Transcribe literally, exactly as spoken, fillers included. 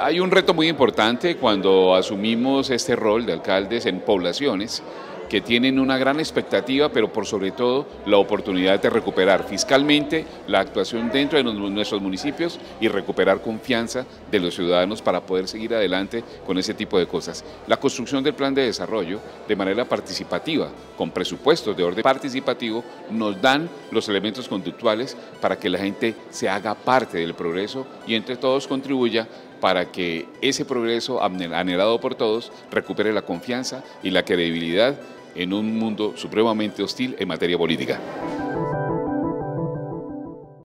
Hay un reto muy importante cuando asumimos este rol de alcaldes en poblaciones que tienen una gran expectativa, pero por sobre todo la oportunidad de recuperar fiscalmente la actuación dentro de nuestros municipios y recuperar confianza de los ciudadanos para poder seguir adelante con ese tipo de cosas. La construcción del plan de desarrollo de manera participativa, con presupuestos de orden participativo, nos dan los elementos conductuales para que la gente se haga parte del progreso y entre todos contribuya para que ese progreso anhelado por todos recupere la confianza y la credibilidad en un mundo supremamente hostil en materia política.